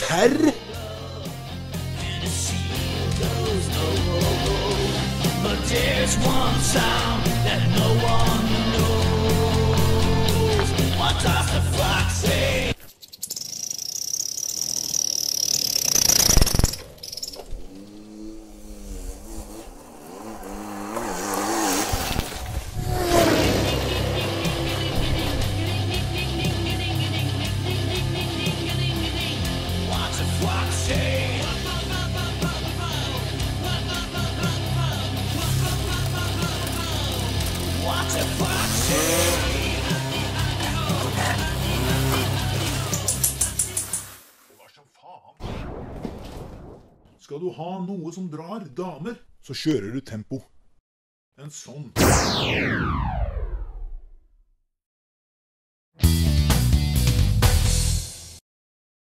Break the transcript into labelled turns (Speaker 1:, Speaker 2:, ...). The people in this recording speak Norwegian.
Speaker 1: Serr?
Speaker 2: There's one sound that no one knows. What does the fox say? What's the fox say? What's the fox say?
Speaker 1: Skal du ha noe som drar damer, så kjører du tempo. En sånn.